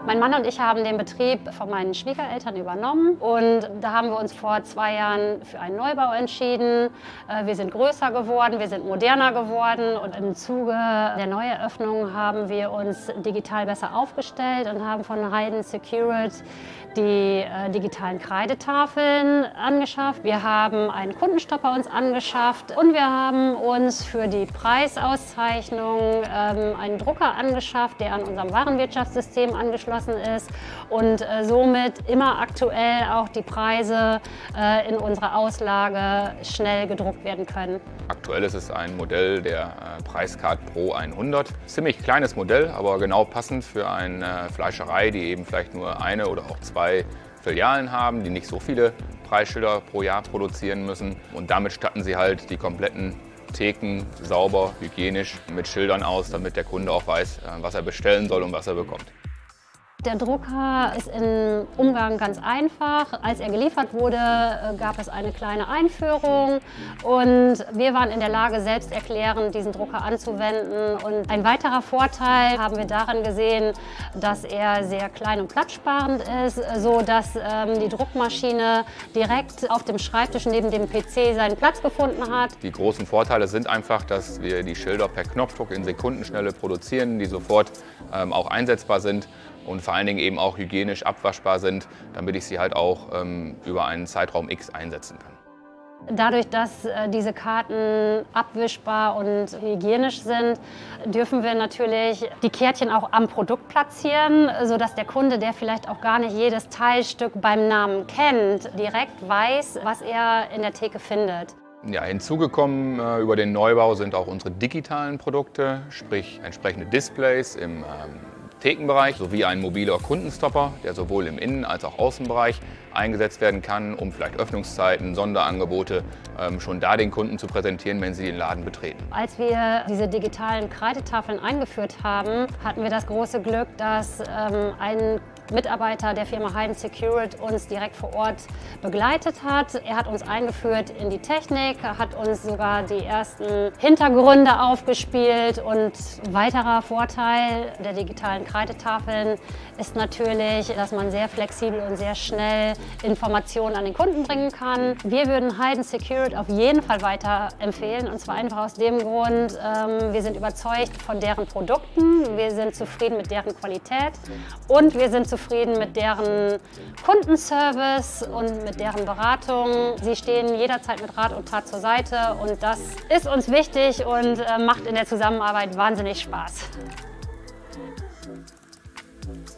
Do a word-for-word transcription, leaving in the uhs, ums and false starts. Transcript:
Mein Mann und ich haben den Betrieb von meinen Schwiegereltern übernommen und da haben wir uns vor zwei Jahren für einen Neubau entschieden. Wir sind größer geworden, wir sind moderner geworden und im Zuge der Neueröffnung haben wir uns digital besser aufgestellt und haben von Heyden Securit die äh, digitalen Kreidetafeln angeschafft. Wir haben einen Kundenstopper uns angeschafft und wir haben uns für die Preisauszeichnung ähm, einen Drucker angeschafft, der an unserem Warenwirtschaftssystem angeschlossen ist und äh, somit immer aktuell auch die Preise äh, in unserer Auslage schnell gedruckt werden können. Aktuell ist es ein Modell der äh, Preiskart Pro hundert. Ziemlich kleines Modell, aber genau passend für eine Fleischerei, die eben vielleicht nur eine oder auch zwei Filialen haben, die nicht so viele Preisschilder pro Jahr produzieren müssen. Und damit statten sie halt die kompletten Theken sauber, hygienisch mit Schildern aus, damit der Kunde auch weiß, was er bestellen soll und was er bekommt. Der Drucker ist im Umgang ganz einfach. Als er geliefert wurde, gab es eine kleine Einführung und wir waren in der Lage, selbsterklärend diesen Drucker anzuwenden. Und ein weiterer Vorteil haben wir darin gesehen, dass er sehr klein und platzsparend ist, sodass ähm, die Druckmaschine direkt auf dem Schreibtisch neben dem P C seinen Platz gefunden hat. Die großen Vorteile sind einfach, dass wir die Schilder per Knopfdruck in Sekundenschnelle produzieren, die sofort ähm, auch einsetzbar sind und vor allen Dingen eben auch hygienisch abwaschbar sind, damit ich sie halt auch ähm, über einen Zeitraum X einsetzen kann. Dadurch, dass äh, diese Karten abwischbar und hygienisch sind, dürfen wir natürlich die Kärtchen auch am Produkt platzieren, sodass der Kunde, der vielleicht auch gar nicht jedes Teilstück beim Namen kennt, direkt weiß, was er in der Theke findet. Ja, hinzugekommen äh, über den Neubau sind auch unsere digitalen Produkte, sprich entsprechende Displays im ähm, Thekenbereich sowie ein mobiler Kundenstopper, der sowohl im Innen- als auch Außenbereich eingesetzt werden kann, um vielleicht Öffnungszeiten, Sonderangebote ähm, schon da den Kunden zu präsentieren, wenn sie den Laden betreten. Als wir diese digitalen Kreidetafeln eingeführt haben, hatten wir das große Glück, dass ähm, ein Mitarbeiter der Firma Heyden Securit uns direkt vor Ort begleitet hat. Er hat uns eingeführt in die Technik, hat uns sogar die ersten Hintergründe aufgespielt und ein weiterer Vorteil der digitalen Kreidetafeln ist natürlich, dass man sehr flexibel und sehr schnell Informationen an den Kunden bringen kann. Wir würden Heyden Securit auf jeden Fall weiterempfehlen und zwar einfach aus dem Grund, ähm, wir sind überzeugt von deren Produkten, wir sind zufrieden mit deren Qualität und wir sind zufrieden mit deren Kundenservice und mit deren Beratung. Sie stehen jederzeit mit Rat und Tat zur Seite und das ist uns wichtig und äh, macht in der Zusammenarbeit wahnsinnig Spaß.